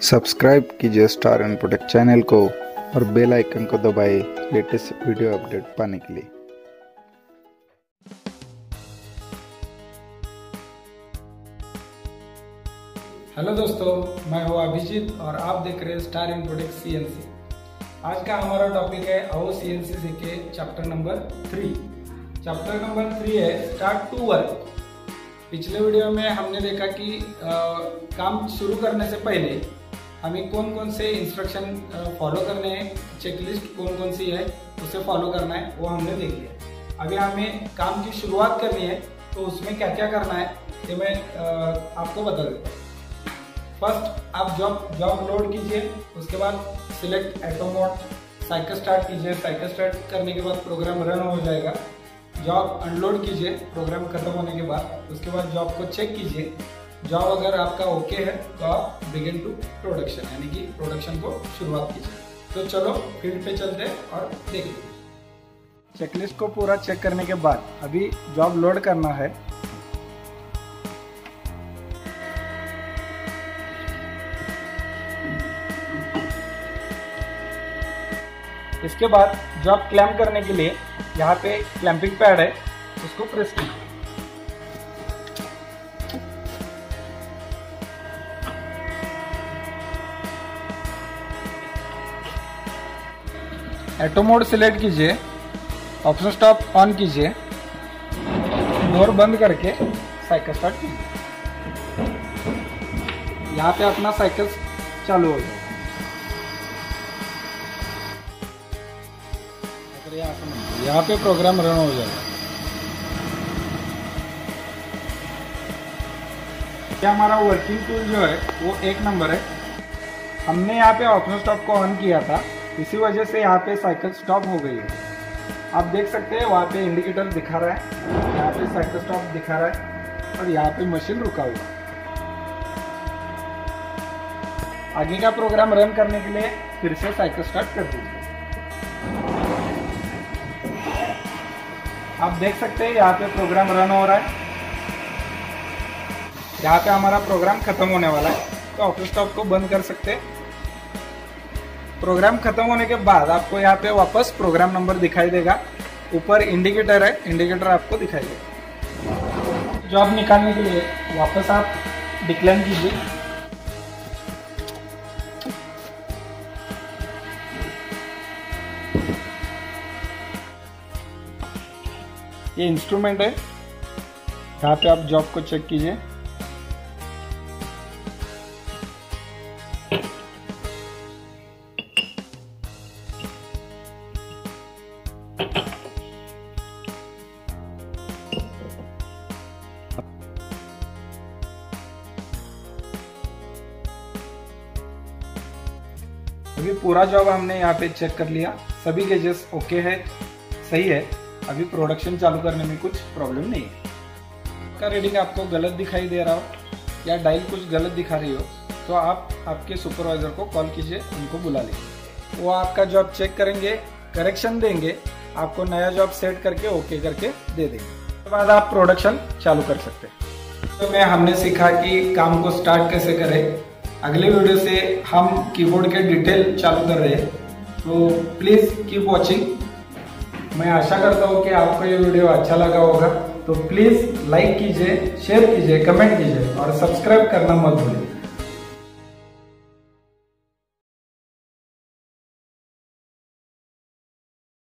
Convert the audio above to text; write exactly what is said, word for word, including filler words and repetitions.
Subscribe कीजिए star infotech channel को और बेल आइकन को दबाएं लेटेस्ट वीडियो अपडेट पाने के लिए। हेलो दोस्तों, मैं हूं अभिजीत और आप देख रहे हैं स्टार इन्फोटेक सीएनसी। आज का हमारा टॉपिक है आओ सीएनसी सीखे chapter number three. Chapter number three है स्टार्ट टू वर्क। पिछले वीडियो में हमने देखा कि आ, काम शुरू करने से पहले हमें कौन कौन से इंस्ट्रक्शन फॉलो करने हैं, चेकलिस्ट कौन कौन सी है उसे फॉलो करना है, वो हमने देख लिया। अभी हमें काम की शुरुआत करनी है तो उसमें क्या क्या करना है ये मैं आ, आपको बता देता हूँ। फर्स्ट आप जॉब जॉब लोड कीजिए, उसके बाद select auto mode, cycle start कीजिए। साइकिल स्टार्ट करने के बाद प्रोग्राम रन हो जाएगा। जॉब अनलोड कीजिए प्रोग्राम खत्म होने के बाद। उसके बाद जॉब को चेक कीजिए। जॉब अगर आपका ओके है तो आप बिगिन टू प्रोडक्शन यानी कि प्रोडक्शन को शुरुआत कीजिए। तो चलो फील्ड पे चलते हैं और देखिए। चेकलिस्ट को पूरा चेक करने के बाद अभी जॉब लोड करना है। इसके बाद जॉब क्लैम्प करने के लिए यहाँ पे क्लैंपिंग पैड है, उसको प्रेस कीजिए। ऑटो मोड सिलेक्ट कीजिए, ऑप्शन स्टॉप ऑन कीजिए, डोर बंद करके साइकिल स्टार्ट कीजिए। यहाँ पे अपना साइकिल चालू हो जाएगा। यहाँ पे प्रोग्राम रन हो जाएगा। क्या हमारा वर्किंग टूल जो है वो एक नंबर है। हमने यहाँ पे ऑप्शन स्टॉप को ऑन किया था, इसी वजह से यहाँ पे साइकिल स्टॉप हो गई है। आप देख सकते हैं वहाँ पे इंडिकेटर दिखा रहा है, यहाँ पे साइकिल स्टॉप दिखा रहा है और यहाँ पे मशीन रुका हुआ है। आगे का प्रोग्राम रन करने के लिए फिर से साइकिल स्टार्ट कर दीजिए। आप देख सकते हैं यहाँ पे प्रोग्राम रन हो रहा है। यहाँ पे हमारा प्रोग्राम खत्म होने वाला है, तो ऑप्शन स्टॉप को बंद कर सकते हैं। प्रोग्राम खत्म होने के बाद आपको यहाँ पे वापस प्रोग्राम नंबर दिखाई देगा। ऊपर इंडिकेटर है, इंडिकेटर आपको दिखाई देगा। जॉब निकालने के लिए वापस आप डिक्लाइन कीजिए। ये इंस्ट्रूमेंट है, यहाँ पे आप जॉब को चेक कीजिए। अभी पूरा जॉब हमने यहाँ पे चेक कर लिया, सभी गेजेस ओके है, सही है। अभी प्रोडक्शन चालू करने में कुछ प्रॉब्लम नहीं है। का रीडिंग आपको गलत दिखाई दे रहा हो या डायल कुछ गलत दिखा रही हो तो आप आपके सुपरवाइजर को कॉल कीजिए, उनको बुला लीजिए। वो आपका जॉब चेक करेंगे, करेक्शन देंगे, आपको नया जॉब सेट करके ओके करके दे देंगे। उसके बाद आप प्रोडक्शन चालू कर सकते हैं। तो मैं हमने सीखा कि काम को स्टार्ट कैसे करें। अगले वीडियो से हम कीबोर्ड के डिटेल चालू कर रहे हैं, तो प्लीज कीप वॉचिंग। मैं आशा करता हूँ कि आपको ये वीडियो अच्छा लगा होगा, तो प्लीज लाइक कीजिए, शेयर कीजिए, कमेंट कीजिए और सब्सक्राइब करना मत भूलिए।